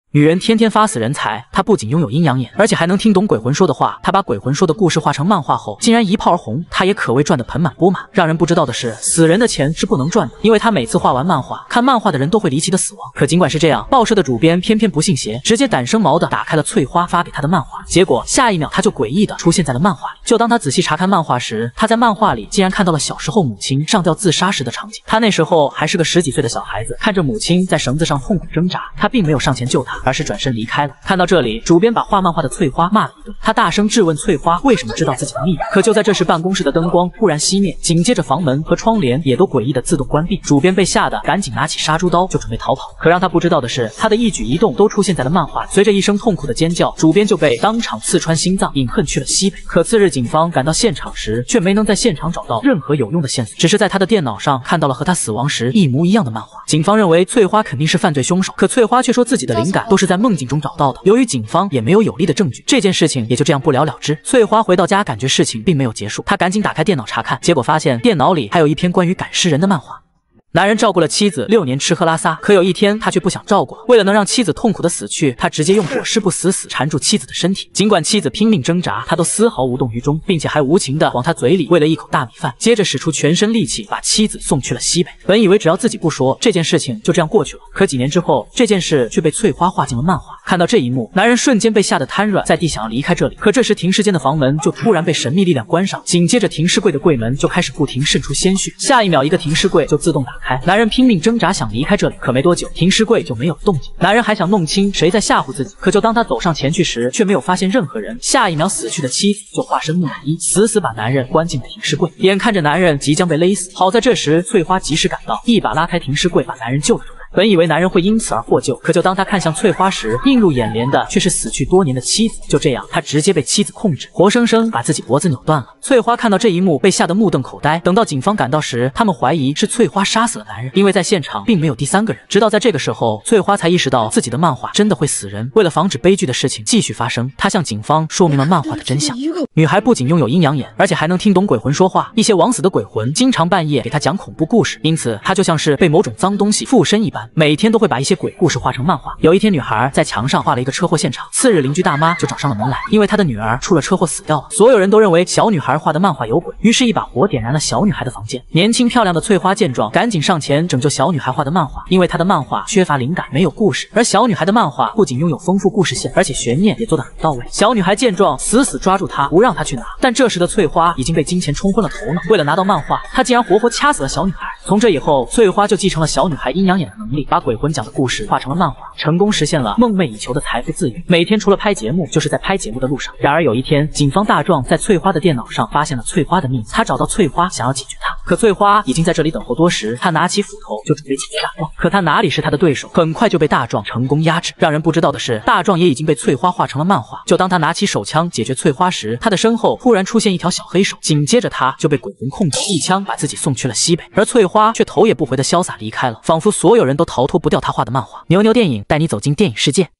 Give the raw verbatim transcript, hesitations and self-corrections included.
女人天天发死人财，她不仅拥有阴阳眼，而且还能听懂鬼魂说的话。她把鬼魂说的故事画成漫画后，竟然一炮而红，她也可谓赚得盆满钵满。让人不知道的是，死人的钱是不能赚的，因为她每次画完漫画，看漫画的人都会离奇的死亡。可尽管是这样，报社的主编偏偏不信邪，直接胆生毛的打开了翠花发给他的漫画。结果下一秒，他就诡异的出现在了漫画里。就当他仔细查看漫画时，他在漫画里竟然看到了小时候母亲上吊自杀时的场景。他那时候还是个十几岁的小孩子，看着母亲在绳子上痛苦挣扎，他并没有上前救她，而是转身离开。看到这里，主编把画漫画的翠花骂了一顿，他大声质问翠花为什么知道自己的秘密。可就在这时，办公室的灯光忽然熄灭，紧接着房门和窗帘也都诡异的自动关闭。主编被吓得赶紧拿起杀猪刀就准备逃跑。可让他不知道的是，他的一举一动都出现在了漫画里。随着一声痛苦的尖叫，主编就被当场刺穿心脏，饮恨去了西北。可次日警方赶到现场时，却没能在现场找到任何有用的线索，只是在他的电脑上看到了和他死亡时一模一样的漫画。警方认为翠花肯定是犯罪凶手，可翠花却说自己的灵感都是在梦境中找到的。由于警方也没有有力的证据，这件事情也就这样不了了之。翠花回到家，感觉事情并没有结束，她赶紧打开电脑查看，结果发现电脑里还有一篇关于赶尸人的漫画。男人照顾了妻子六年，吃喝拉撒，可有一天他却不想照顾了。为了能让妻子痛苦的死去，他直接用裹尸布死死缠住妻子的身体。尽管妻子拼命挣扎，他都丝毫无动于衷，并且还无情地往他嘴里喂了一口大米饭，接着使出全身力气把妻子送去了西北。本以为只要自己不说，这件事情就这样过去了。可几年之后，这件事却被翠花画进了漫画。看到这一幕，男人瞬间被吓得瘫软在地，想要离开这里。可这时停尸间的房门就突然被神秘力量关上，紧接着停尸柜的柜门就开始不停渗出鲜血，下一秒一个停尸柜就自动打开。男人拼命挣扎想离开这里，可没多久停尸柜就没有了动静。男人还想弄清谁在吓唬自己，可就当他走上前去时，却没有发现任何人。下一秒死去的妻子就化身木乃伊，死死把男人关进了停尸柜。眼看着男人即将被勒死，好在这时翠花及时赶到，一把拉开停尸柜，把男人救了出来。本以为男人会因此而获救，可就当他看向翠花时，映入眼帘的却是死去多年的妻子。就这样，他直接被妻子控制，活生生把自己脖子扭断了。翠花看到这一幕，被吓得目瞪口呆。等到警方赶到时，他们怀疑是翠花杀死了男人，因为在现场并没有第三个人。直到在这个时候，翠花才意识到自己的漫画真的会死人。为了防止悲剧的事情继续发生，她向警方说明了漫画的真相。女孩不仅拥有阴阳眼，而且还能听懂鬼魂说话。一些枉死的鬼魂经常半夜给她讲恐怖故事，因此她就像是被某种脏东西附身一般，每天都会把一些鬼故事画成漫画。有一天，女孩在墙上画了一个车祸现场，次日邻居大妈就找上了门来，因为她的女儿出了车祸死掉了。所有人都认为小女孩画的漫画有鬼，于是一把火点燃了小女孩的房间。年轻漂亮的翠花见状，赶紧上前拯救小女孩画的漫画，因为她的漫画缺乏灵感，没有故事，而小女孩的漫画不仅拥有丰富故事线，而且悬念也做得很到位。小女孩见状，死死抓住她，不让她去拿。但这时的翠花已经被金钱冲昏了头脑，为了拿到漫画，她竟然活活掐死了小女孩。从这以后，翠花就继承了小女孩阴阳眼的能力，把鬼魂讲的故事画成了漫画，成功实现了梦寐以求的财富自由。每天除了拍节目，就是在拍节目的路上。然而有一天，警方大壮在翠花的电脑上发现了翠花的秘密，他找到翠花想要解决她，可翠花已经在这里等候多时。他拿起斧头就准备解决大壮，可他哪里是他的对手，很快就被大壮成功压制。让人不知道的是，大壮也已经被翠花画成了漫画。就当他拿起手枪解决翠花时，他的身后突然出现一条小黑手，紧接着他就被鬼魂控制，一枪把自己送去了西北。而翠花却头也不回的潇洒离开了，仿佛所有人都逃脱不掉他画的漫画。牛牛电影带你走进电影世界。